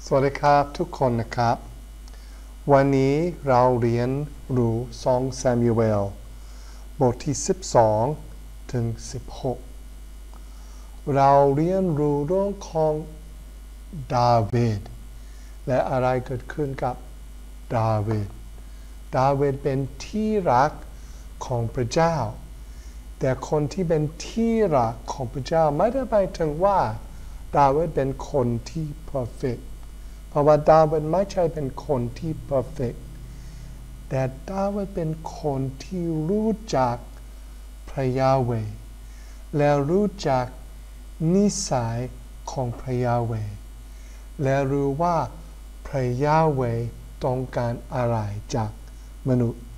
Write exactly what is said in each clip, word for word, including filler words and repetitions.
สวัสดีครับทุกคนนะครับวันนี้เราเรียนรู้สองซามูเอลบทที่สิบสองถึงสิบหกเราเรียนรู้เรื่องของดาวิดและอะไรเกิดขึ้นกับดาวิดดาวิดเป็นที่รักของพระเจ้าแต่คนที่เป็นที่รักของพระเจ้าไม่ได้หมายถึงว่าดาวิดเป็นคนที่ perfect เพราะว่าดาวิดไม่ใช่เป็นคนที่ perfect แต่ดาวิดเป็นคนที่รู้จักพระยาเวห์และรู้จักนิสัยของพระยาเวห์และรู้ว่าพระยาเวห์ต้องการอะไรจากมนุษย์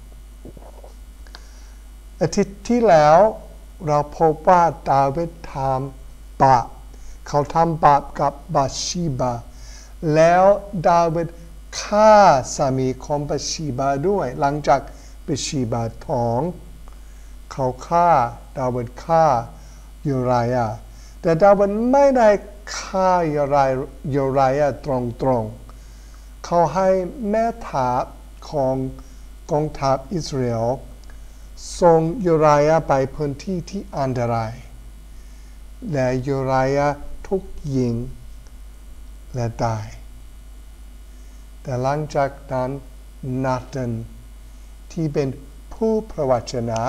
อาทิตย์ที่แล้วเราพบว่าดาวิดทำบาปเขาทำบาปกับบาชีบาแล้วดาวิดฆ่าสามีของบาชีบาด้วยหลังจากบาชีบาท้องเขาฆ่าดาวิดฆ่ายูไรยาแต่ดาวิดไม่ได้ฆ่ายูไรยูไรยาตรงๆเขาให้แม่ทัพของกองทัพอิสราเอลส่งยูไรยาไปพื้นที่ที่อันตรายและยูไรยาถูกยิงและตายแต่หลังจากนั้นนาธานที่เป็นผู้พระวจนะ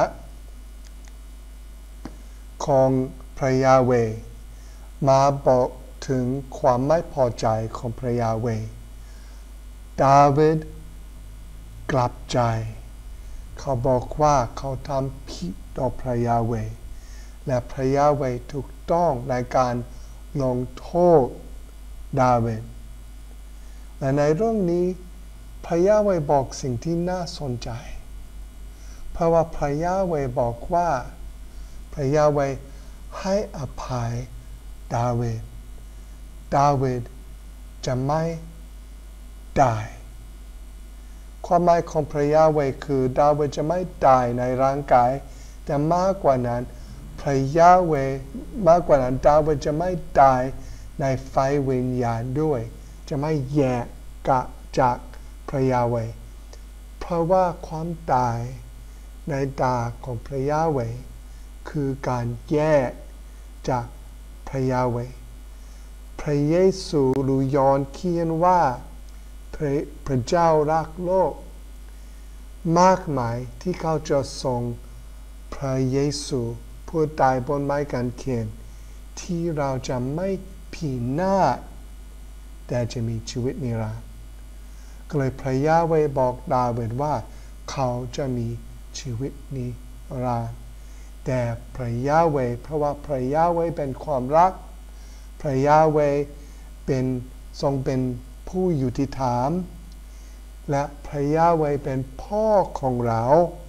ของพระยาเวห์มาบอกถึงความไม่พอใจของพระยาเวห์ดาวิดกลับใจเขาบอกว่าเขาทำผิดต่อพระยาเวห์และพระยาเวห์ถูกต้องในการลงโทษดาวิดและในเรื่องนี้พระยาเวห์บอกสิ่งที่น่าสนใจเพราะว่าพระยาเวห์บอกว่าพระยาเวห์ให้อภัยดาวิดดาวิดจะไม่ตายความหมายของพระยาเวห์คือดาวิดจะไม่ตายในร่างกายแต่มากกว่านั้นพระยาเวห์มากกว่านั้นดาวิดจะไม่ตายในไฟวิญญาณด้วยจะไม่แยกกะจากพระยาเวห์เพราะว่าความตายในตาของพระยาเวห์คือการแยกจากพระยาเวห์พระเยซูหรือยอห์นเขียนว่าพระพระเจ้ารักโลกมากมายที่เขาจะส่งพระเยซูผู้ตายบนไม้กางเขนที่เราจะไม่พินาศแต่จะมีชีวิตนิรันดร์ก็เลยพระยาเวห์บอกดาวิดว่าเขาจะมีชีวิตนิรันดร์แต่พระยาเวห์เพราะว่าพระยาเวห์เป็นความรักพระยาเวห์เป็นทรงเป็นผู้ยุติธรรมและพระยาเวห์เป็นพ่อของเรา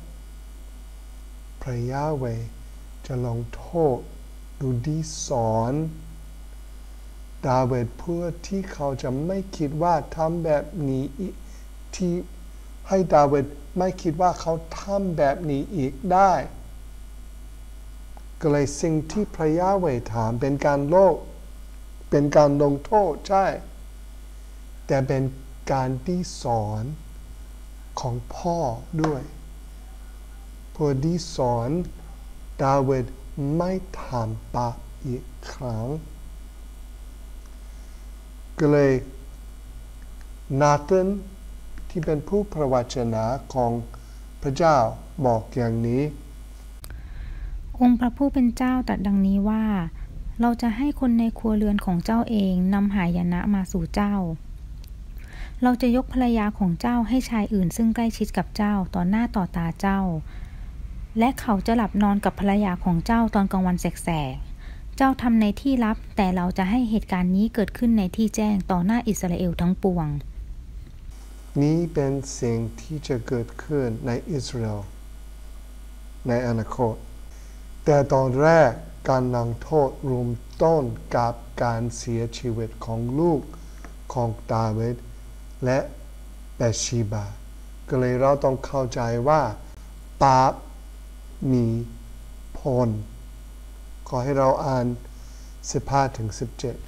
พระยาเวห์จะลงโทษดูดีสอนดาวิดเพื่อที่เขาจะไม่คิดว่าทำแบบนี้ที่ให้ดาวิดไม่คิดว่าเขาทำแบบนี้อีกได้ก็เลยสิ่งที่พระยาเวห์ถามเป็นการโลกเป็นการลงโทษใช่แต่เป็นการที่สอนของพ่อด้วยเพื่อที่สอนดาวิดไม่ทำบาปอีกครั้งก็เลยนาธานที่เป็นผู้พระวจนะของพระเจ้าบอกอย่างนี้องค์พระผู้เป็นเจ้าตรัสดังนี้ว่าเราจะให้คนในครัวเรือนของเจ้าเองนำหายนะมาสู่เจ้าเราจะยกภรรยาของเจ้าให้ชายอื่นซึ่งใกล้ชิดกับเจ้าต่อหน้าต่อตาเจ้าและเขาจะหลับนอนกับภรรยาของเจ้าตอนกลางวันแสกๆเจ้าทำในที่ลับแต่เราจะให้เหตุการณ์นี้เกิดขึ้นในที่แจ้งต่อหน้าอิสราเอลทั้งปวงนี้เป็นสิ่งที่จะเกิดขึ้นในอิสราเอลในอนาคตแต่ตอนแรกการลงโทษรวมต้นกับการเสียชีวิตของลูกของดาวิดและแบทชีบาก็เลยเราต้องเข้าใจว่าบาปมีผลขอให้เราอ่านสิบห้าถึงสิบเจ็ด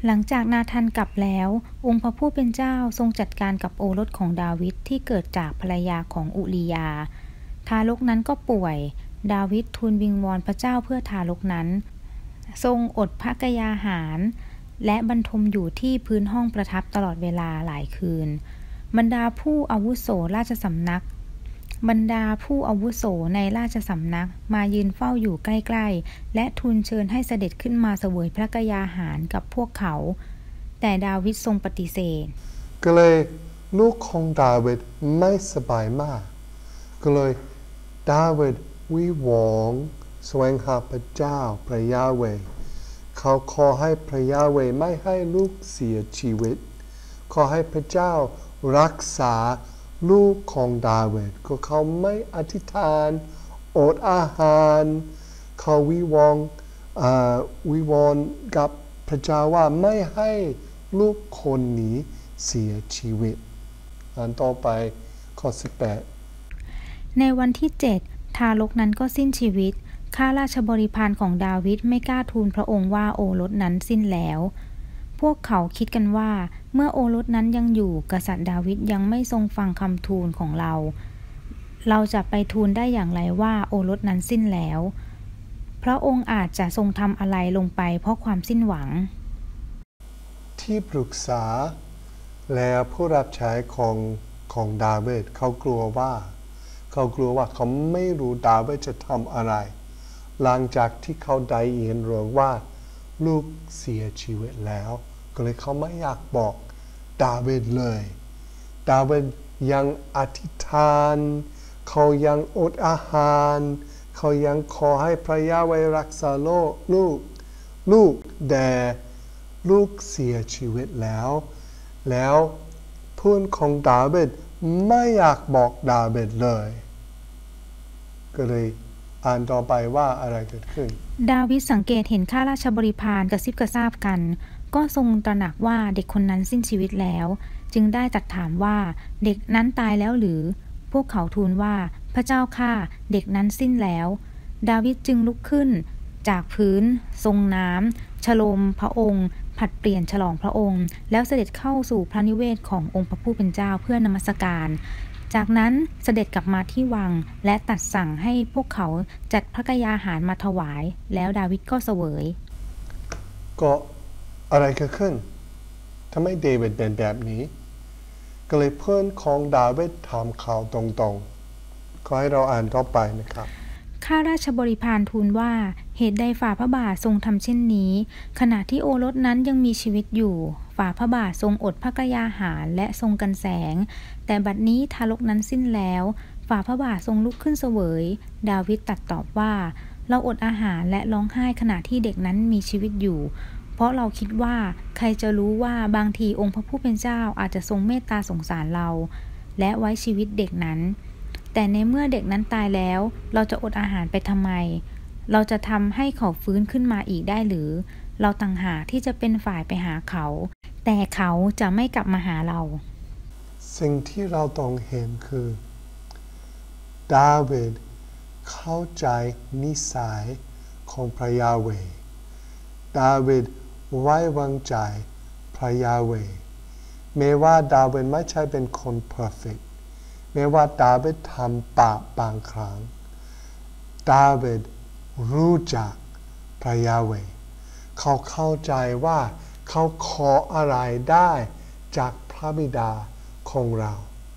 หลังจากนาธานกลับแล้วองค์พระผู้เป็นเจ้าทรงจัดการกับโอรสของดาวิดที่เกิดจากภรรยาของอุริยาทารกนั้นก็ป่วยดาวิดทูลวิงวอนพระเจ้าเพื่อทารกนั้นทรงอดพระกยาหารและบรรทมอยู่ที่พื้นห้องประทับตลอดเวลาหลายคืนบรรดาผู้อาวุโสราชสำนักบรรดาผู้อาวุโสในราชสำนักมายืนเฝ้าอยู่ใกล้ๆและทูลเชิญให้เสด็จขึ้นมาเสวยพระกยาหารกับพวกเขาแต่ดาวิดทรงปฏิเสธก็เลยลูกของดาวิดไม่สบายมากก็เลยดาวิดวิงวอนแสวงหาพระเจ้าพระยาเวห์เขาขอให้พระยาเวห์ไม่ให้ลูกเสียชีวิตขอให้พระเจ้ารักษาลูกของดาวิดก็เขาไม่อธิษฐานอดอาหารเขาวิงวอนวิงวอนกับพระเจ้าว่าไม่ให้ลูกคนนี้เสียชีวิตอ่านต่อไปข้อสิบแปดในวันที่เจ็ดทารกนั้นก็สิ้นชีวิตข้าราชบริพารของดาวิดไม่กล้าทูลพระองค์ว่าโอรสนั้นสิ้นแล้วพวกเขาคิดกันว่าเมื่อโอรสนั้นยังอยู่กษัตริย์ดาวิดยังไม่ทรงฟังคำทูลของเราเราจะไปทูลได้อย่างไรว่าโอรสนั้นสิ้นแล้วพระองค์อาจจะทรงทำอะไรลงไปเพราะความสิ้นหวังที่ปรึกษาและผู้รับใช้ของของดาวิดเขากลัวว่าเขากลัวว่าเขาไม่รู้ดาวิดจะทำอะไรหลังจากที่เขาได้ยินเรื่องว่าลูกเสียชีวิตแล้วก็เลยเขาไม่อยากบอกดาวิดเลยดาวิดยังอธิษฐานเขายังอดอาหารเขายังขอให้พระยาเวห์รักษาโลกลูกลูกแต่ลูกเสียชีวิตแล้วแล้วเพื่อนของดาวิดไม่อยากบอกดาวิดเลยก็เลยอ่านต่อไปว่าอะไรเกิดขึ้นดาวิดสังเกตเห็นข้าราชบริพารกระซิบกระซาบกันก็ทรงตระหนักว่าเด็กคนนั้นสิ้นชีวิตแล้วจึงได้ตรัสถามว่าเด็กนั้นตายแล้วหรือพวกเขาทูลว่าพระเจ้าข้าเด็กนั้นสิ้นแล้วดาวิดจึงลุกขึ้นจากพื้นทรงน้ำฉโลมพระองค์ผัดเปลี่ยนฉลองพระองค์แล้วเสด็จเข้าสู่พระนิเวศขององค์พระผู้เป็นเจ้าเพื่อนมัสการจากนั้นเสด็จกลับมาที่วังและตรัสสั่งให้พวกเขาจัดพระกยาหารมาถวายแล้วดาวิดก็เสวยก็อะไรเกิดขึ้นทำไมเดวิดเป็นแบบนี้ก็เลยเพื่อนของดาวิดถามเขาตรงๆขอให้เราอ่านต่อไปนะครับข้าราชบริพารทูลว่าเหตุใดฝ่าพระบาททรงทำเช่นนี้ขณะที่โอรสนั้นยังมีชีวิตอยู่ฝ่าพระบาททรงอดพระกยาหารและทรงกันแสงแต่บัดนี้ทารกนั้นสิ้นแล้วฝ่าพระบาททรงลุกขึ้นเสวยดาวิดตรัสตอบว่าเราอดอาหารและร้องไห้ขณะที่เด็กนั้นมีชีวิตอยู่เพราะเราคิดว่าใครจะรู้ว่าบางทีองค์พระผู้เป็นเจ้าอาจจะทรงเมตตาสงสารเราและไว้ชีวิตเด็กนั้นแต่ในเมื่อเด็กนั้นตายแล้วเราจะอดอาหารไปทำไมเราจะทำให้เขาฟื้นขึ้นมาอีกได้หรือเราต่างหากที่จะเป็นฝ่ายไปหาเขาแต่เขาจะไม่กลับมาหาเราสิ่งที่เราต้องเห็นคือดาวิดเข้าใจนิสัยของพระยาเวห์ดาวิดไว้วางใจพระยาเวห์แม้ว่าดาวิดไม่ใช่เป็นคนเพอร์เฟกต์แม้ว่าดาวิดทำบาปบางครั้งดาวิดรู้จักพระยาเวห์เขาเข้าใจว่าเขาขออะไรได้จากพระบิดาของเรา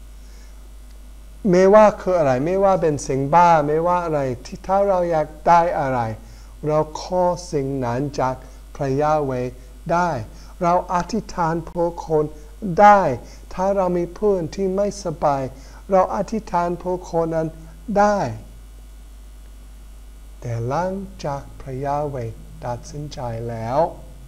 ไม่ว่าคืออะไรไม่ว่าเป็นสิ่งบ้าไม่ว่าอะไรที่ถ้าเราอยากได้อะไรเราขอสิ่งนั้นจากพระยาเวห์ได้เราอธิษฐานเพื่อคนได้ถ้าเรามีเพื่อนที่ไม่สบายเราอธิษฐานเพื่อคนนั้นได้แต่หลังจากพระยาเวห์ตัดสินใจแล้ว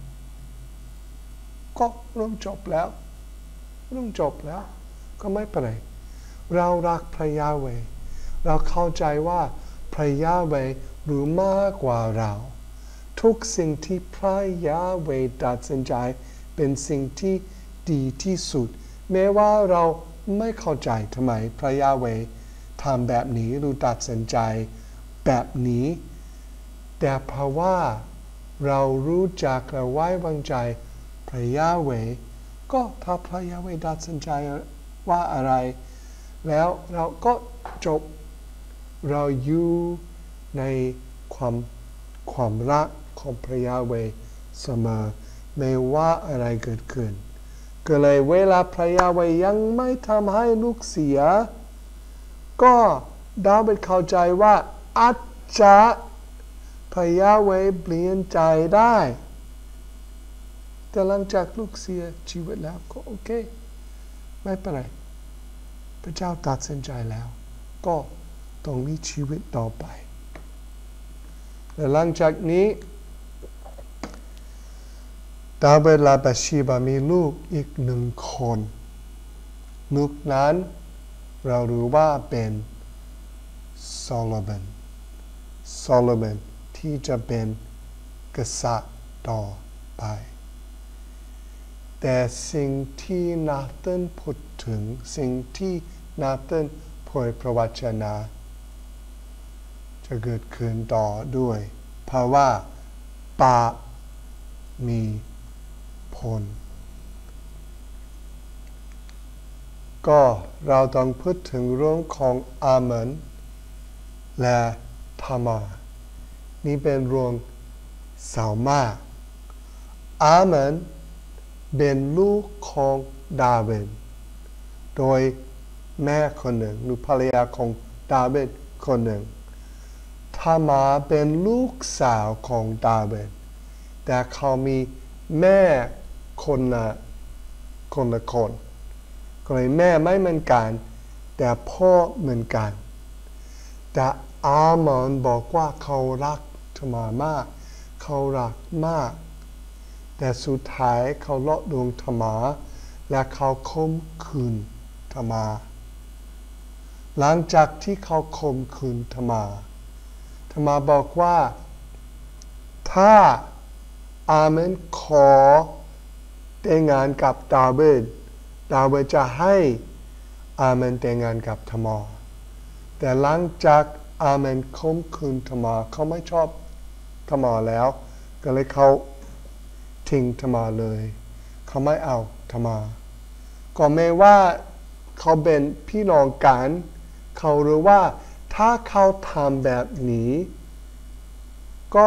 ก็เรื่องจบแล้วเรื่องจบแล้วก็ไม่เป็นไรเรารักพระยาเวห์เราเข้าใจว่าพระยาเวห์รู้มากกว่าเราทุกสิ่งที่พระยาเวห์ตัดสินใจเป็นสิ่งที่ดีที่สุดแม้ว่าเราไม่เข้าใจทำไมพระยาเวห์ทำแบบนี้หรือตัดสินใจแบบนี้แต่เพราะว่าเรารู้จักและไว้วางใจพระยาเวก็ถ้าพระยาเวตัดสินใจว่าอะไรแล้วเราก็จบเราอยู่ในความความรักของพระยาเวเสมอไม่ว่าอะไรเกิดขึ้นก็เลยเวลาพระยาเวยังไม่ทำให้ลูกเสียก็ดาวิดเข้าใจว่าอาจจะพระยาเวเปลี่ยนใจได้แต่หลังจากลูกเสียชีวิตแล้วก็โอเคไม่เป็นไรพระเจ้าตัดสินใจแล้วก็ต้องมีชีวิตต่อไปและหลังจากนี้ดาวิดและบัทชีบามีลูกอีกหนึ่งคนลูกนั้นเรารู้ว่าเป็นโซโลมอนโซโลมอนที่จะเป็นกษัตริย์ต่อไปแต่สิ่งที่นาธานพูดถึงสิ่งที่นาธานเผยพระวจนะจะเกิดขึ้นต่อด้วยเพราะว่าบาปมีผลก็เราต้องพูดถึงเรื่องของอาเมนและทามาร์นี่เป็นเรื่องเศร้ามากอาเมนเป็นลูกของดาวิดโดยแม่คนหนึ่งหรือภรรยาของดาวิดคนหนึ่งทามาร์เป็นลูกสาวของดาวิดแต่เขามีแม่คนละคนละคนก็เลยแม่ไม่เหมือนกันแต่พ่อเหมือนกันแต่อาเมนบอกว่าเขารักทามาร์มากเขารักมากแต่สุดท้ายเขาเลาะลวงทามาร์และเขาข่มขืนทามาร์หลังจากที่เขาข่มขืนทามาร์ทามาร์บอกว่าถ้าอาเมนขอแต่งงานกับดาวิดดาวิดจะให้อาเมนแต่งงานกับทามาร์แต่หลังจากอาเมนข่มขืนทามาร์เขาไม่ชอบทามาร์แล้วก็เลยเขาทิ้งทามาร์เลยเขาไม่เอาทามาร์ก็แม้ว่าเขาเป็นพี่น้องกันเขารู้ว่าถ้าเขาทำแบบนี้ก็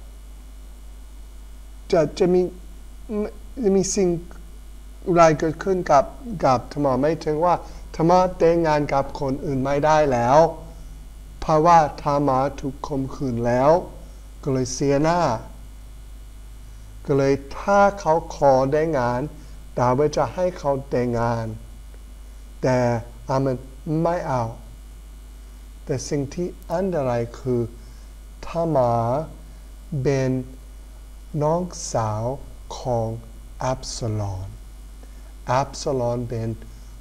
จะจะมีจะมีสิ่งอะไรเกิดขึ้นกับกับทามาร์ไม่ถึงว่าทามาร์แต่งงานกับคนอื่นไม่ได้แล้วเพราะว่าทามาร์ถูกข่มขืนแล้วก็เลยเสียหน้าก็เลยถ้าเขาขอแต่งงานดาวิดจะให้เขาแต่งงานแต่อาเมนไม่เอาแต่สิ่งที่อันตรายคือทามาร์เป็นน้องสาวของอับซาโลมอับซาโลมเป็น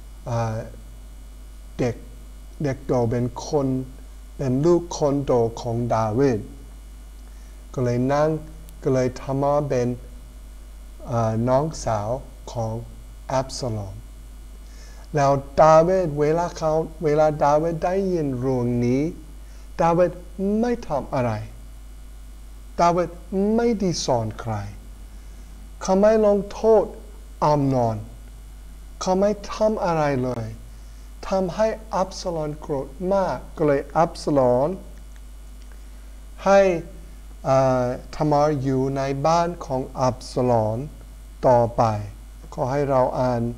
เด็กเด็กโตเป็นคนเป็นลูกคนโตของดาวิดก็เลยนั่งก็เลยทามาร์เป็นน้องสาวของอับซาโลมแล้วดาวิดเวลาเขาเวลาดาวิดได้ยินเรื่องนี้ดาวิดไม่ทำอะไรดาวิดไม่ได้สอนใครเขาไม่ลงโทษอัมนอนเขาไม่ทำอะไรเลยทำให้อับซาโลมโกรธมากก็เลยอับซาโลมให้ทามาร์อยู่ในบ้านของอับซาโลมต่อไปขอให้เราอ่าน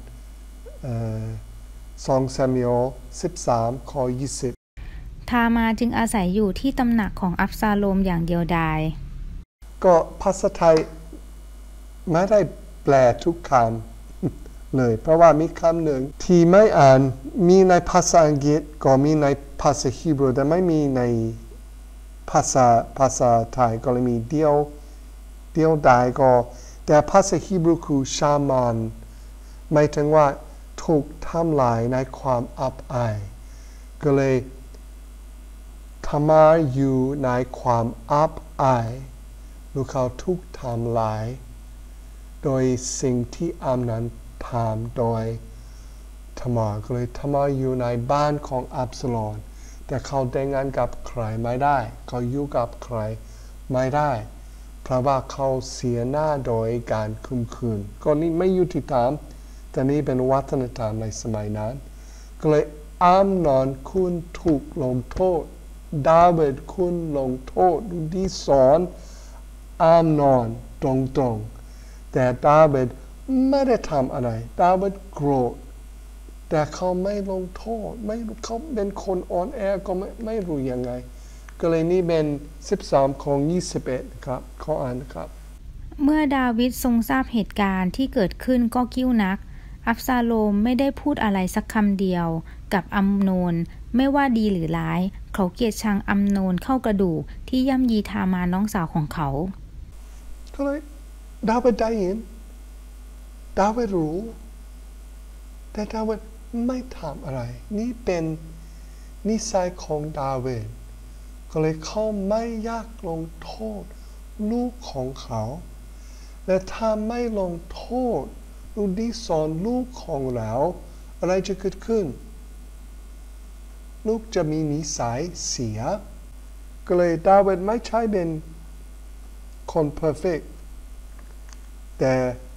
สองซามูเอลสิบสามข้อยี่สิบทามาร์จึงอาศัยอยู่ที่ตำหนักของอับซาโลมอย่างเดียวดายก็ภาษาไทยไม่ได้แปลทุกคำเลยเพราะว่ามีคำหนึ่งที่ไม่อ่านมีในภาษาอังกฤษก็มีในภาษาฮีบรูแต่ไม่มีในภาษาภาษาไทยก็เลยมีเดียวเดียวดายก็แต่ภาษาฮีบรูคือชามันหมายถึงว่าถูกทำลายในความอับอายก็เลยทามาร์อยู่ในความอับอายลูกเขาถูกทำลายโดยสิ่งที่อัมนั้นทำโดยทามาร์ก็เลยทามาร์อยู่ในบ้านของอับซาโลมแต่เขาแต่งงานกับใครไม่ได้เขาอยู่กับใครไม่ได้เพราะว่าเขาเสียหน้าโดยการคุมคืนก็นี่ไม่ยุติธรรมแต่นี่เป็นวัฒนธรรมในสมัยนั้นก็เลยอัมนอนคุณถูกลงโทษดาวิดคุณลงโทษดูดีสอนอัมนอนตรงๆแต่ดาวิดไม่ได้ทำอะไรดาวิดโกรธแต่เขาไม่ลงโทษไม่เขาเป็นคนอ่อนแอก็ไม่ไม่รู้ยังไงก็เลยนี่เป็นสิบสามของยี่สิบเอ็ดครับขออ่านนะครับเมื่อดาวิดทรงทราบเหตุการณ์ที่เกิดขึ้นก็กิ้วนักอับซาโลมไม่ได้พูดอะไรสักคำเดียวกับอัมโนนไม่ว่าดีหรือร้ายเขาเกลียดชังอัมโนนเข้ากระดูกที่ย่ำยีทามาน้องสาวของเขาก็เลยดาวิดได้ยินดาวิดรู้แต่ดาวิดไม่ทำอะไรนี่เป็นนิสัยของดาวิดก็เลยเขาไม่อยากลงโทษลูกของเขาและถ้าไม่ลงโทษลูกที่สอนลูกของเราอะไรจะเกิดขึ้นลูกจะมีนิสัยเสียก็เลยดาวิดไม่ใช่เป็นคนเพอร์เฟกต์แต่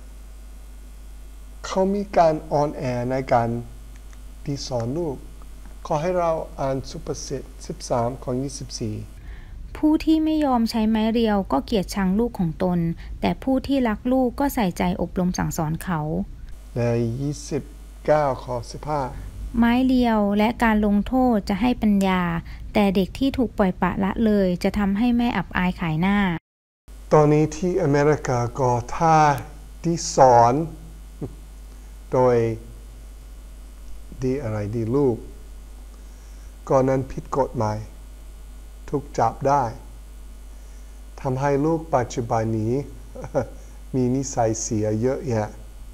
เขามีการอ่อนแอในการที่สอนลูกขอให้เราอ่านสุภาษิตสิบสามของยี่สิบสี่ผู้ที่ไม่ยอมใช้ไม้เรียวก็เกลียดชังลูกของตนแต่ผู้ที่รักลูกก็ใส่ใจอบรมสั่งสอนเขาและยี่สิบเก้าข้อสิบห้าไม้เรียวและการลงโทษจะให้ปัญญาแต่เด็กที่ถูกปล่อยปละละเลยจะทำให้แม่อับอายขายหน้าตอนนี้ที่อเมริกาก็ถ้าที่สอนโดยดีอะไรดีลูกก่อนนั้นผิดกฎหมายถูกจับได้ทำให้ลูกปัจจุบันนี้ มีนิสัยเสียเยอะแยะ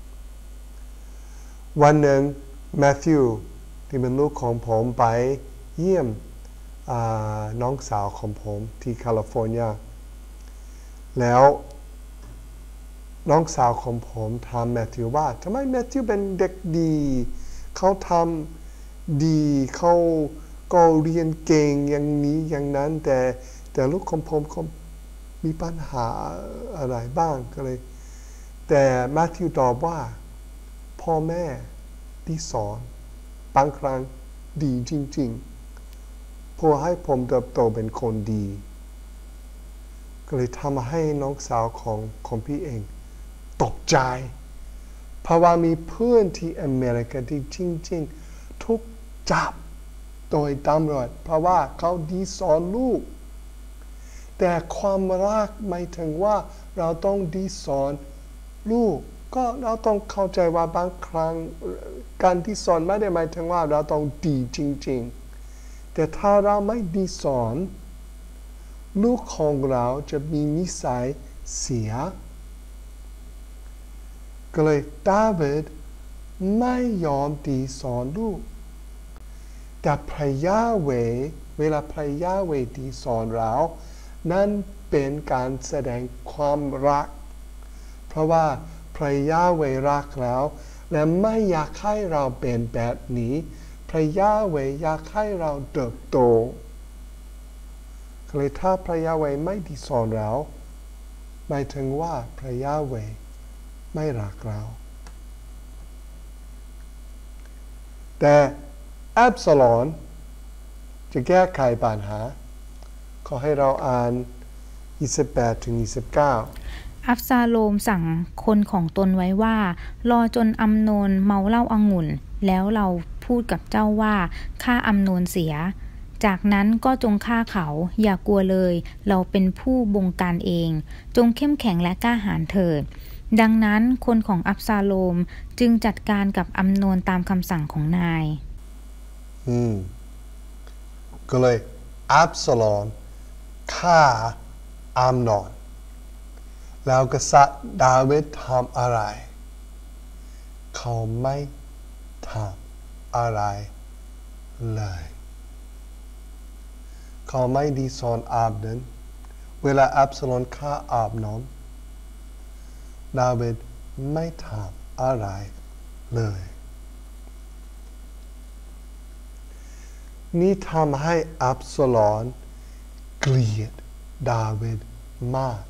วันหนึ่งแมทธิวที่เป็นลูกของผมไปเยี่ยมน้องสาวของผมที่แคลิฟอร์เนียแล้วน้องสาวของผมถามแมทธิวว่าทำไมแมทธิวเป็นเด็กดีเขาทำดีเขาก็เรียนเก่งอย่างนี้อย่างนั้นแต่แต่ลูกของผมเขามีปัญหาอะไรบ้างก็เลยแต่แมทธิวตอบว่าพ่อแม่ที่สอนบางครั้งดีจริงๆเพื่อให้ผมเติบโตเป็นคนดีก็เลยทำให้น้องสาวของของพี่เองตกใจเพราะว่ามีเพื่อนที่อเมริกาที่จริงๆทุกจับโดยตำรวจเพราะว่าเขาดีสอนลูกแต่ความรักหมายถึงว่าเราต้องดีสอนลูกก็เราต้องเข้าใจว่าบางครั้งการดีสอนไม่ได้หมายถึงว่าเราต้องดีจริงๆแต่ถ้าเราไม่ดีสอนลูกของเราจะมีนิสัยเสียก็เลยดาวิดไม่ยอมดีสอนลูกแต่พระยาเวห์เวลาพระยาเวห์ดีสอนเรานั่นเป็นการแสดงความรักเพราะว่าพระยาเวห์รักเราและไม่อยากให้เราเป็นแบบนี้พระยาเวห์อยากให้เราเติบโตก็เลยถ้าพระยาเวห์ไม่ดีสอนเราหมายถึงว่าพระยาเวห์ไม่รักเราแต่อับซาโลมจะแก้ไขปัญหาขอให้เราอ่านยี่สิบแปดถึงยี่สิบเก้าอับซาโลมสั่งคนของตนไว้ว่ารอจนอัมโนนเมาเหล้าองุ่นแล้วเราพูดกับเจ้าว่าฆ่าอัมโนนเสียจากนั้นก็จงฆ่าเขาอย่ากลัวเลยเราเป็นผู้บงการเองจงเข้มแข็งและกล้าหาญเถิดดังนั้นคนของอับซาโลมจึงจัดการกับอัมโนนตามคำสั่งของนายอืมก็เลยอับซาโลมฆ่าอัมโนนแล้วกษัตริย์ดาวิดทำอะไรเขาไม่ทำอะไรเลยเขาไม่ดีสอนอับโนนเวลาอับซาโลมฆ่าอับโนนดาวิดไม่ทำอะไรเลยนี่ทำให้อับซาโลมเกลียดดาวิดมากเ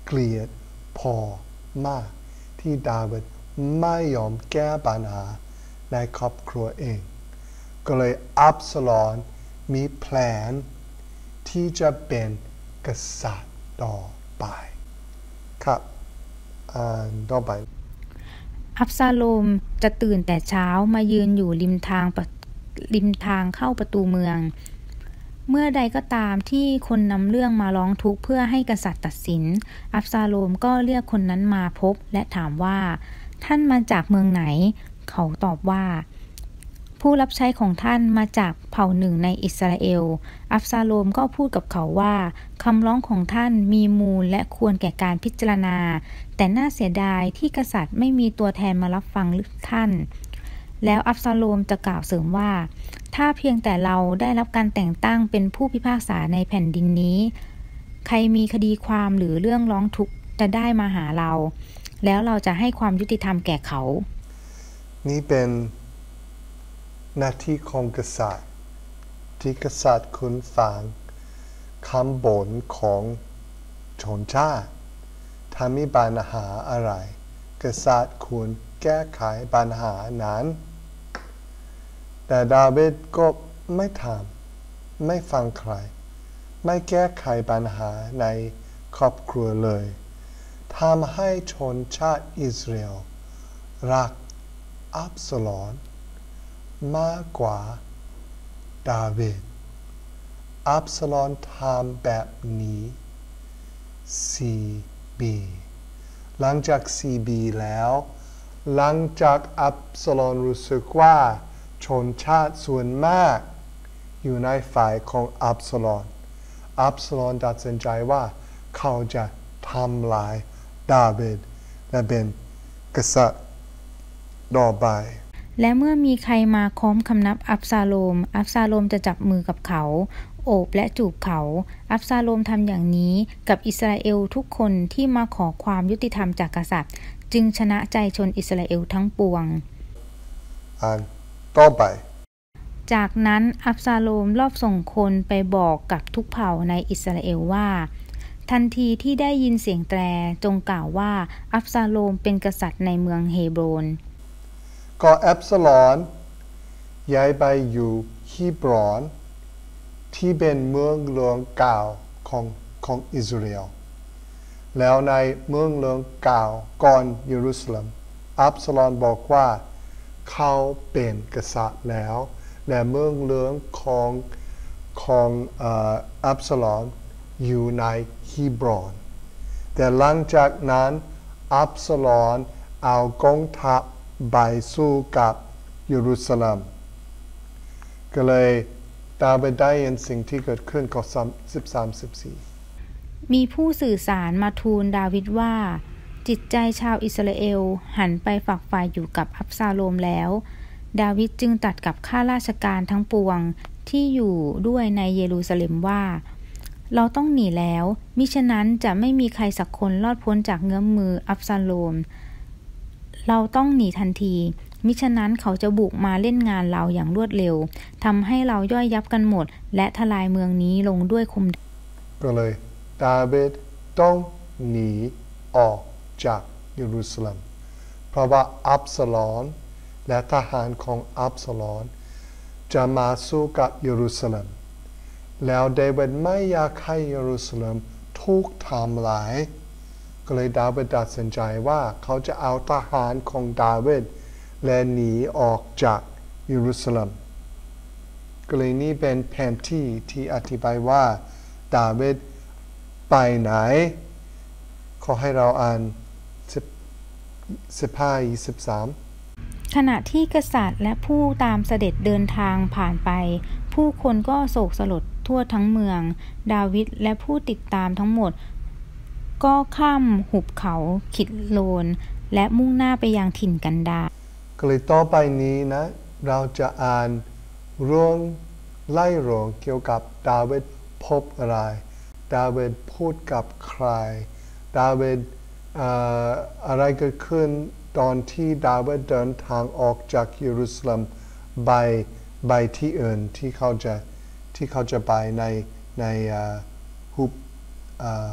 เกลียดพอมากที่ดาวิดไม่ยอมแก้ปัญหาในครอบครัวเองก็เลยอับซาลอมมีแผนที่จะเป็นกษัตริย์ต่อไปครับอ่านต่อไปอับซาโลมจะตื่นแต่เช้ามายืนอยู่ริมทางริมทางเข้าประตูเมืองเมื่อใดก็ตามที่คนนำเรื่องมาร้องทุกข์เพื่อให้กษัตริย์ตัดสินอับซาโลมก็เรียกคนนั้นมาพบและถามว่าท่านมาจากเมืองไหนเขาตอบว่าผู้รับใช้ของท่านมาจากเผ่าหนึ่งในอิสราเอลอับซาโลมก็พูดกับเขาว่าคำร้องของท่านมีมูลและควรแก่การพิจารณาแต่น่าเสียดายที่กษัตริย์ไม่มีตัวแทนมารับฟังท่านแล้วอับซาโลมจะกล่าวเสริมว่าถ้าเพียงแต่เราได้รับการแต่งตั้งเป็นผู้พิพากษาในแผ่นดินนี้ใครมีคดีความหรือเรื่องร้องทุกข์จะได้มาหาเราแล้วเราจะให้ความยุติธรรมแก่เขานี่เป็นหน้าที่ของกษัตริย์ที่กษัตริย์ควรฟังคำบ่นของชนชาติถ้ามีปัญหาอะไรกษัตริย์ควรแก้ไขปัญหานั้นแต่ดาวิดก็ไม่ทำไม่ฟังใครไม่แก้ไขปัญหาในครอบครัวเลยทำให้ชนชาติอิสราเอลรักอับซาโลมมากกว่าดาวิดอับซาโลมทำแบบนี้สี่ปีหลังจากสี่ปีแล้วหลังจากอับซาโลมรู้สึกว่าชนชาติส่วนมากอยู่ในฝ่ายของอับซาโลมอับซาโลมตัดสินใจว่าเขาจะทำลายดาวิดและเป็นกษัตริย์ต่อไปและเมื่อมีใครมาค้อมคำนับอับซาโลมอับซาโลมจะจับมือกับเขาโอบและจูบเขาอับซาโลมทำอย่างนี้กับอิสราเอลทุกคนที่มาขอความยุติธรรมจากกษัตริย์จึงชนะใจชนอิสราเอลทั้งปวงอ่านต่อไปจากนั้นอับซาโลมรอบส่งคนไปบอกกับทุกเผ่าในอิสราเอลว่าทันทีที่ได้ยินเสียงแตรจงกล่าวว่าอับซาโลมเป็นกษัตริย์ในเมืองเฮโบรนก็อับซาโลมย้ายไปอยู่ฮีบรอนที่เป็นเมืองหลวงเก่าของของอิสราเอลแล้วในเมืองหลวงเก่าก่อนเยรูซาเล็มอับซาโลมบอกว่าเขาเป็นกษัตริย์แล้วและเมืองหลวงของของอับซาโลมอยู่ในฮีบรอนแต่หลังจากนั้นอับซาโลมเอากองทัพไปสู้กับเยรูซาเล็มก็เลยดาวิดได้ยินสิ่งที่เกิดขึ้นข้อสิบสาม สิบสี่มีผู้สื่อสารมาทูลดาวิดว่าจิตใจชาวอิสราเอลหันไปฝักใฝ่อยู่กับอับซาโลมแล้วดาวิดจึงตรัสกับข้าราชการทั้งปวงที่อยู่ด้วยในเยรูซาเล็มว่าเราต้องหนีแล้วมิฉะนั้นจะไม่มีใครสักคนรอดพ้นจากเงื้อมมืออับซาโลมเราต้องหนีทันทีมิฉะนั้นเขาจะบุกมาเล่นงานเราอย่างรวดเร็วทำให้เราย่อยยับกันหมดและทลายเมืองนี้ลงด้วยคมก็เลยดาวิดต้องหนีออกจากเยรูซาเล็มเพราะว่าอับซาโลมและทหารของอับซาโลมจะมาสู้กับเยรูซาเล็มแล้วดาวิดไม่อยากให้เยรูซาเล็มถูกทำลายก็เลยดาวิดตัดสินใจว่าเขาจะเอาทหารของดาวิดและหนีออกจากเยรูซาเล็มก็เลยนี่เป็นแผนที่ที่อธิบายว่าดาวิดไปไหนขอให้เราอ่านสิบห้า ยี่สิบสามขณะที่กษัตริย์และผู้ตามเสด็จเดินทางผ่านไปผู้คนก็โศกสลดทั่วทั้งเมืองดาวิดและผู้ติดตามทั้งหมดก็ข้ามหุบเขาคิดโลนและมุ่งหน้าไปยังถิ่นกันดารก็เลยต่อไปนี้นะเราจะอ่านเรื่องไล่เรื่องเกี่ยวกับดาวิดพบอะไรดาวิดพูดกับใครดาวิดอะไรเกิดขึ้นตอนที่ดาวิดเดินทางออกจากเยรูซาเล็มไปไปที่อื่นที่เขาจะที่เขาจะไปในในหุบ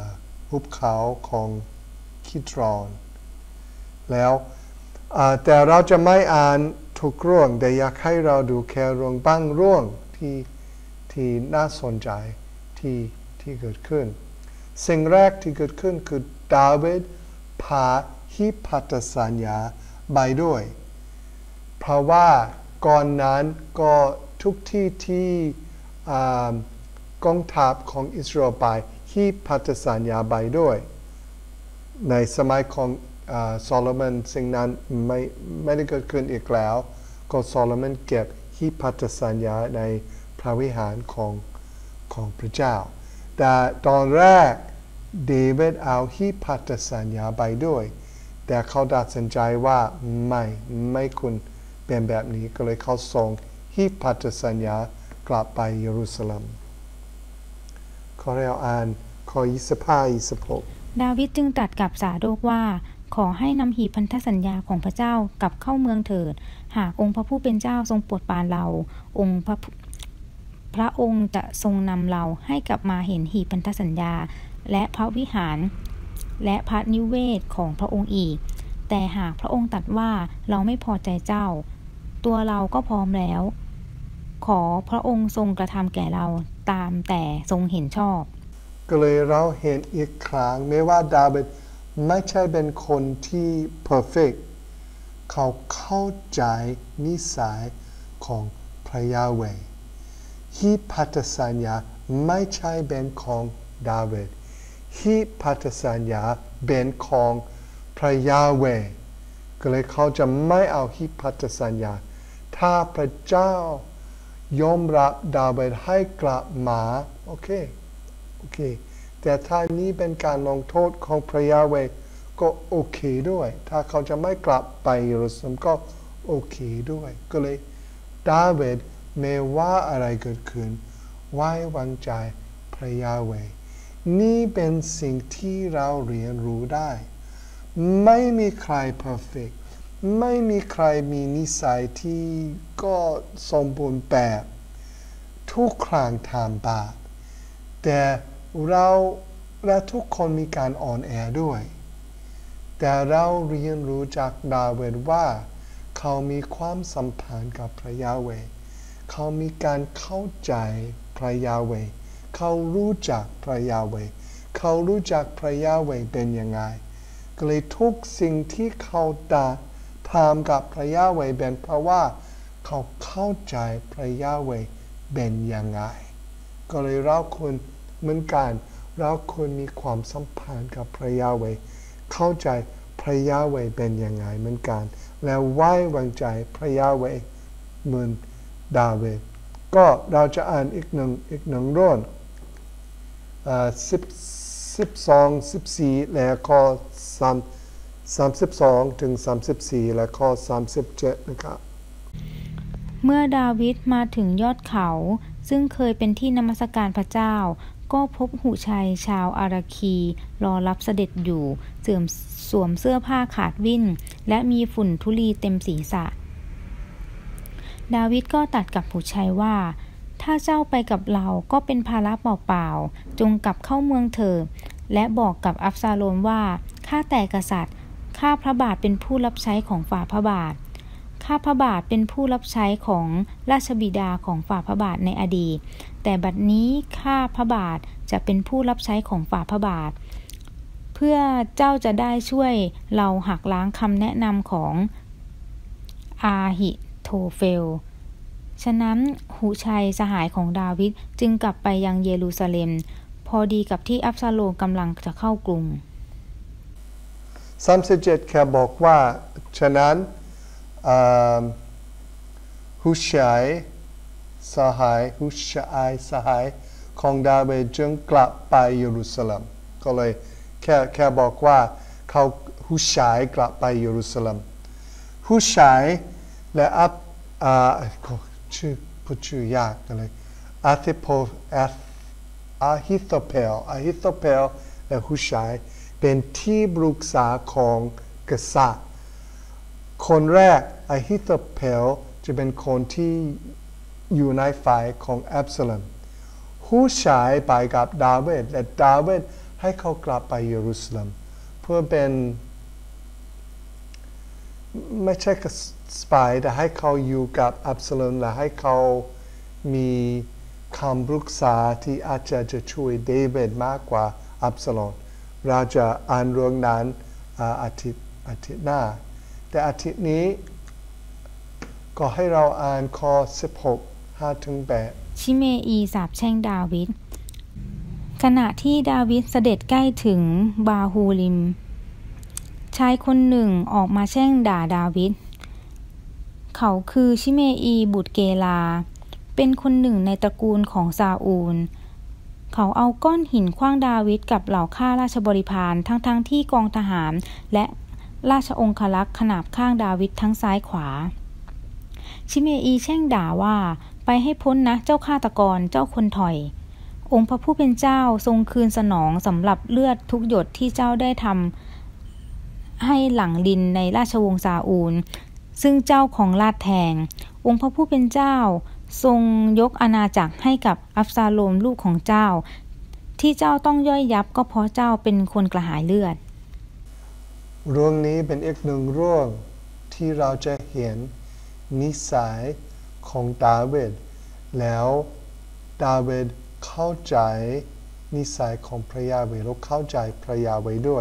หุบเขาของคิดรอนแล้วแต่เราจะไม่อ่านทุกเรื่องแต่อยากให้เราดูแค่เรื่องบางเรื่องที่ที่น่าสนใจที่ที่เกิดขึ้นสิ่งแรกที่เกิดขึ้นคือดาวิดพาหิพันธสัญญาไปด้วยเพราะว่าก่อนนั้นก็ทุกที่ที่กองทัพของอิสราเอลไปหิพันธสัญญาไปด้วยในสมัยของโซโลมอนสิ่งนั้นไม่ไม่ได้เกิดขึ้นอีกแล้วก็โซโลมอนเก็บหิพันธสัญญาในพระวิหารของของพระเจ้าแต่ตอนแรกเดวิดเอาหิพันธสัญญาไปด้วยแต่เขาตัดสินใจว่าไม่ไม่คุณเป็นแบบนี้ก็เลยเขาส่งหิพันธสัญญากลับไปเยรูซาเล็มขอเราอ่านข้อยี่สิบห้า ยี่สิบหกดาวิดจึงตรัสกับซาโดกว่าขอให้นำหีบพันธสัญญาของพระเจ้ากลับเข้าเมืองเถิดหากองค์พระผู้เป็นเจ้าทรงโปรดปรานเราองค์พระพระองค์จะทรงนำเราให้กลับมาเห็นหีบพันธสัญญาและพระวิหารและพระนิเวศของพระองค์อีกแต่หากพระองค์ตรัสว่าเราไม่พอใจเจ้าตัวเราก็พร้อมแล้วขอพระองค์ทรงกระทำแก่เราตามแต่ทรงเห็นชอบก็เลยเราเห็นอีกครั้งแม้ว่าดาวิดไม่ใช่เป็นคนที่ perfect เขาเข้าใจนิสัยของพระยาเวห์หิพันธสัญญาไม่ใช่เป็นของดาวิดหิพันธสัญญาเป็นของพระยาเวห์ก็เลยเขาจะไม่เอาหิพันธสัญญาถ้าพระเจ้ายอมรับดาวิดให้กลับมาโอเคโอเคแต่ถ้านี้เป็นการลงโทษของพระยาเวห์ก็โอเคด้วยถ้าเขาจะไม่กลับไปเยรูซาเล็มก็โอเคด้วยก็เลยดาวิดไม่ว่าอะไรเกิดขึ้นไว้วางใจพระยาเวห์นี่เป็นสิ่งที่เราเรียนรู้ได้ไม่มีใคร perfect ไม่มีใครมีนิสัยที่ก็สมบูรณ์แบบทุกครั้งทำบาปแต่เราและทุกคนมีการอ่อนแอด้วยแต่เราเรียนรู้จากดาวิดว่าเขามีความสัมพันธ์กับพระยาเวห์เขามีการเข้าใจพระยาเวห์เขารู้จักพระยาเวห์เขารู้จักพระยาเวห์เป็นยังไงก็เลยทุกสิ่งที่เขาทำกับพระยาเวห์เป็นเพราะว่าเขาเข้าใจพระยาเวห์เป็นยังไงก็เลยเราควรเหมือนกันเราควรมีความสัมพันธ์กับพระยาเวห์เข้าใจพระยาเวห์เป็นยังไงเหมือนกันแล้วไว้วางใจพระยาเวห์เหมือนดาวิดก็เราจะอ่านอีกหนึ่งอีกหนึ่งเรื่องสิบสิบสองสิบสี่และข้อสามสามสิบสองถึงสามสิบสี่และข้อสามสิบเจ็ดนะครับเมื่อดาวิดมาถึงยอดเขาซึ่งเคยเป็นที่นมัสการพระเจ้าก็พบหูชัยชาวอาราคีรอรับเสด็จอยู่เสื่อมสวมเสื้อผ้าขาดวิ่นและมีฝุ่นธุลีเต็มศีรษะดาวิดก็ตรัสกับหูชัยว่าถ้าเจ้าไปกับเราก็เป็นภาระเปล่าๆจงกลับเข้าเมืองเถิดและบอกกับอับซาโลมว่าข้าแต่กษัตริย์ข้าพระบาทเป็นผู้รับใช้ของฝ่าพระบาทข้าพระบาทเป็นผู้รับใช้ของราชบิดาของฝ่าพระบาทในอดีตแต่บัดนี้ข้าพระบาทจะเป็นผู้รับใช้ของฝ่าพระบาทเพื่อเจ้าจะได้ช่วยเราหักล้างคำแนะนำของอาหิโทเฟลฉะนั้นหูชัยสหายของดาวิดจึงกลับไปยังเยรูซาเล็มพอดีกับที่อับซาโลมกำลังจะเข้ากรุงสามสิบเจ็ดแค่บอกว่าฉะนั้นหูชัยสหายหูชัยสหายของดาวิดจึงกลับไปเยรูซาเล็มก็เลยแค่แค่บอกว่าเขาหูชัยกลับไปเยรูซาเล็มหูชัยและอับชื่อพูดชื่อยากเลยอาธิโพอาฮิโธเปลอาฮิโธเปลและหูชัยเป็นที่ปรึกษาของกษัตริย์คนแรกอาฮิโธเปลจะเป็นคนที่อยู่ในฝ่ายของอับซาโลมหูชัยไปกับดาวิดและดาวิดให้เขากลับไปเยรูซาเล็มเพื่อเป็นไม่ใช่กับสปายแต่ให้เขาอยู่กับอับซาโลมและให้เขามีคำปรึกษาที่อาจจะจะช่วยเดวิดมากกว่าอับซาโลมเราจะอ่านเรื่องนั้นอาทิตย์อาทิตย์หน้าแต่อาทิตย์นี้ก็ให้เราอ่านข้อสิบหก ห้าถึงแปดชิเมอีสาปแช่งดาวิดขณะที่ดาวิดเสด็จใกล้ถึงบาฮูริมชายคนหนึ่งออกมาแช่งด่าดาวิดเขาคือชิเมอีบุตรเกลาเป็นคนหนึ่งในตระกูลของซาอูลเขาเอาก้อนหินขว้างดาวิดกับเหล่าข้าราชบริพารทั้งๆ ท, ที่กองทหารและราชองครักษ์ขนาบข้างดาวิดทั้งซ้ายขวาชิเมอีแช่งด่าว่าไปให้พ้นนะเจ้าฆาตกรเจ้าคนถอยองค์พระผู้เป็นเจ้าทรงคืนสนองสำหรับเลือดทุกหยดที่เจ้าได้ทำให้หลังลินในราชวงศ์ซาอูลซึ่งเจ้าของลาดแทงองค์พระผู้เป็นเจ้าทรงยกอาณาจักรให้กับอับซาโลมลูกของเจ้าที่เจ้าต้องย่อยยับก็เพราะเจ้าเป็นคนกระหายเลือดเรื่องนี้เป็นอีกหนึ่งเรื่องที่เราจะเห็นนิสัยของดาวิดแล้วดาวิดเข้าใจนิสัยของพระยาเวห์และเข้าใจพระยาเวห์ด้วย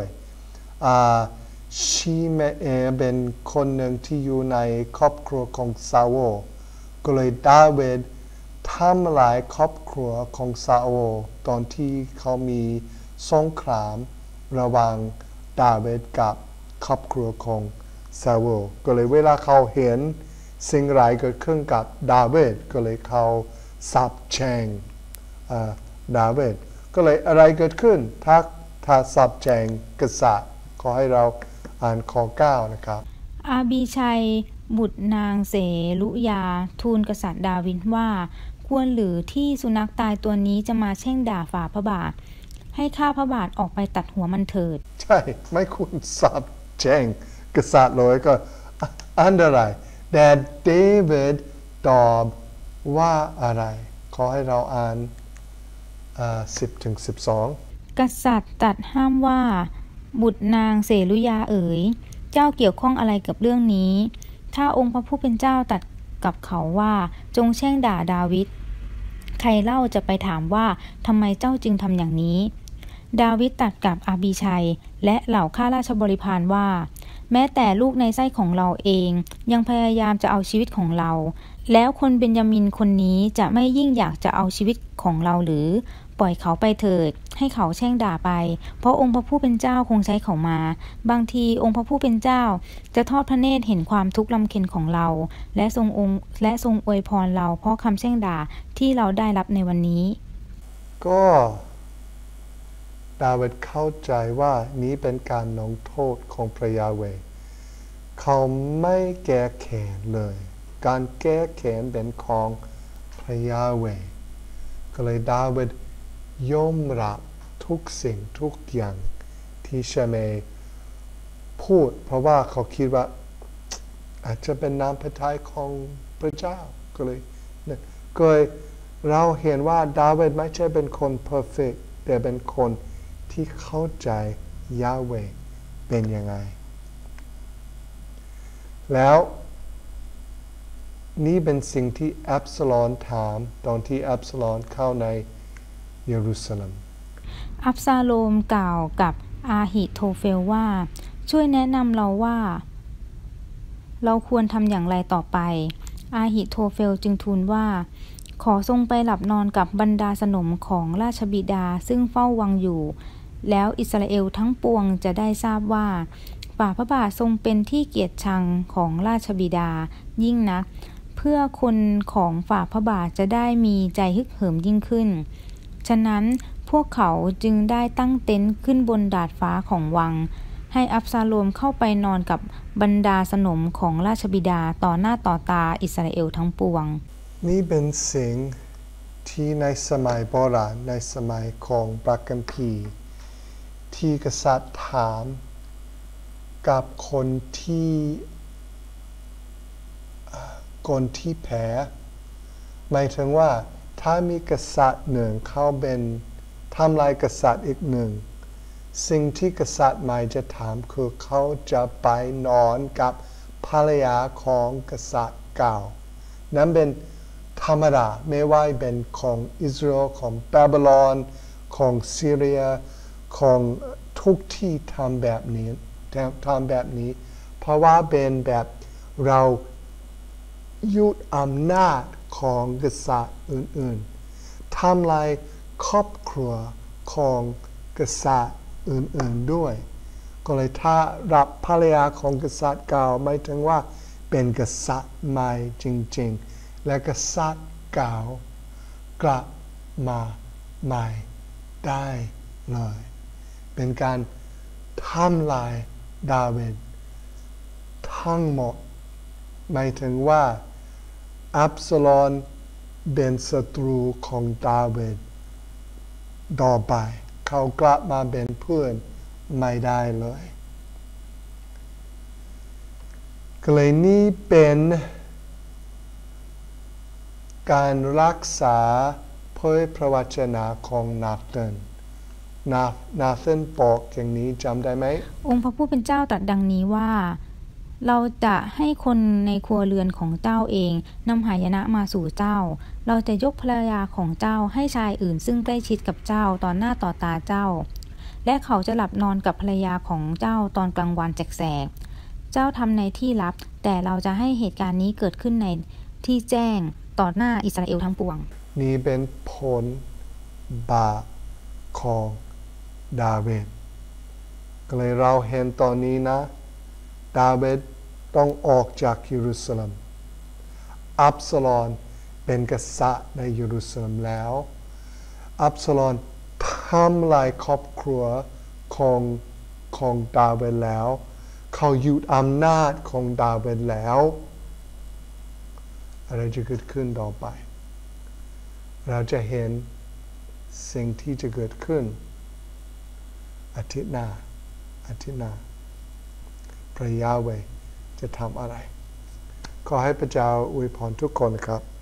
ชิเมเอเป็นคนหนึ่งที่อยู่ในครอบครัวของซาโวลก็เลยดาวิดทำลายครอบครัวของซาโวลตอนที่เขามีสงครามระหว่างดาวิดกับครอบครัวของซาโวลก็เลยเวลาเขาเห็นสิ่งร้ายเกิดขึ้นกับดาวิดก็เลยเขาสาปแช่งดาวิดก็เลยอะไรเกิดขึ้นถ้าถ้าสาปแช่งกษัตริย์ขอให้เราอ่านข้อเก้านะครับอาบีชัยบุตรนางเสรุยาทูลกษัตริย์ดาวิดว่าควรหรือที่สุนัขตายตัวนี้จะมาแช่งด่าฝ่าพระบาทให้ข้าพระบาทออกไปตัดหัวมันเถิดใช่ไม่ควรสาปแช่งกษัตริย์เลยก็อันตรายแต่เดวิดตอบว่าอะไรขอให้เราอ่านสิบถึงสิบสองกษัตริย์ตรัสห้ามว่าบุตรนางเสรุยาเอ๋ยเจ้าเกี่ยวข้องอะไรกับเรื่องนี้ถ้าองค์พระผู้เป็นเจ้าตรัสกับเขาว่าจงแช่งด่าดาวิดใครเล่าจะไปถามว่าทำไมเจ้าจึงทำอย่างนี้ดาวิดตรัสกับอาบีชัยและเหล่าข้าราชบริพารว่าแม้แต่ลูกในไส้ของเราเองยังพยายามจะเอาชีวิตของเราแล้วคนเบนยามินคนนี้จะไม่ยิ่งอยากจะเอาชีวิตของเราหรือปล่อยเขาไปเถิดให้เขาแช่งด่าไปเพราะองค์พระผู้เป็นเจ้าคงใช้เขามาบางทีองค์พระผู้เป็นเจ้าจะทอดพระเนตรเห็นความทุกข์ลำเค็ญของเราและทรงองค์และทรงอวยพรเราเพราะคำแช่งด่าที่เราได้รับในวันนี้ก็ดาวิดเข้าใจว่านี้เป็นการลงโทษของพระยาเวห์เขาไม่แก้แค้นเลยการแก้แค้นเป็นของพระยาเวห์ก็เลยดาวิดยอมรับทุกสิ่งทุกอย่างที่ชิเมอีพูดเพราะว่าเขาคิดว่าอาจจะเป็นน้ำพระทัยของพระเจ้าก็เลยก็เลยเราเห็นว่าดาวิดไม่ใช่เป็นคนเพอร์เฟกต์แต่เป็นคนที่เข้าใจยาเวห์เป็นยังไงแล้วนี่เป็นสิ่งที่อับซาโลมถามตอนที่อับซาโลมเข้าในเยรูซาเล็มอับซาโลมกล่าวกับอาหิโทเฟลว่าช่วยแนะนำเราว่าเราควรทำอย่างไรต่อไปอาหิโทเฟลจึงทูลว่าขอทรงไปหลับนอนกับบรรดาสนมของราชบิดาซึ่งเฝ้าวังอยู่แล้วอิสราเอลทั้งปวงจะได้ทราบว่าฝ่าพระบาททรงเป็นที่เกียรติชังของราชบิดายิ่งนักเพื่อคนของฝ่าพระบาทจะได้มีใจฮึกเหิมยิ่งขึ้นฉะนั้นพวกเขาจึงได้ตั้งเต็นท์ขึ้นบนดาดฟ้าของวังให้อับซาโลมเข้าไปนอนกับบรรดาสนมของราชบิดาต่อหน้าต่อตาอิสราเอลทั้งปวงนี่เป็นสิ่งที่ในสมัยโบราณในสมัยของพระคัมภีร์ที่กษัตริย์ถามกับคนที่คนที่แพ้หมายถึงว่าถ้ามีกษัตริย์หนึ่งเขาเป็นทำลายกษัตริย์อีกหนึ่งสิ่งที่กษัตริย์ใหม่จะถามคือเขาจะไปนอนกับภรรยาของกษัตริย์เก่านั้นเป็นธรรมดาไม่ว่าเป็นของอิสราเอลของบาบิโลนของซีเรียของทุกที่ทำแบบนี้ทำแบบนี้เพราะว่าเป็นแบบเรายึดอำนาจของกษัตริย์อื่นๆทำลายครอบครัวของกษัตริย์อื่นๆด้วยก็เลยถ้ารับภรรยาของกษัตริย์เก่าหมายถึงว่าเป็นกษัตริย์ใหม่จริงๆและกษัตริย์เก่ากลับมาใหม่ได้เลยเป็นการทำลายดาวิดทั้งหมดหมายถึงว่าอับซาโลมเป็นศัตรูของดาวิดต่อไปเขากลับมาเป็นเพื่อนไม่ได้เลยก็เลยนี่เป็นการรักษาเผยพระวจนะของนาธานนานาธานบอกอย่างนี้จำได้ไหมองค์พระผู้เป็นเจ้าตรัสดังนี้ว่าเราจะให้คนในครัวเรือนของเจ้าเองนำหายนะมาสู่เจ้าเราจะยกภรรยาของเจ้าให้ชายอื่นซึ่งใกล้ชิดกับเจ้าต่อหน้าต่อตาเจ้าและเขาจะหลับนอนกับภรรยาของเจ้าตอนกลางวันแสกๆเจ้าทำในที่ลับแต่เราจะให้เหตุการณ์นี้เกิดขึ้นในที่แจ้งต่อหน้าอิสราเอลทั้งปวงนี้เป็นผลบาปของดาวิดก็เลยเราเห็นตอนนี้นะดาวิดต้องออกจากเยรูซาเล็มอับซาโลมเป็นกษัตริย์ในเยรูซาเล็มแล้วอับซาโลมทำลายครอบครัวของของดาวิดแล้วเขายึดอำนาจของดาวิดแล้วอะไรจะเกิดขึ้นต่อไปเราจะเห็นสิ่งที่จะเกิดขึ้นอาทิตย์หน้าอาทิตย์หน้าพระยาเวห์จะทำอะไรขอให้พระเจ้าอวยพรทุกคนครับ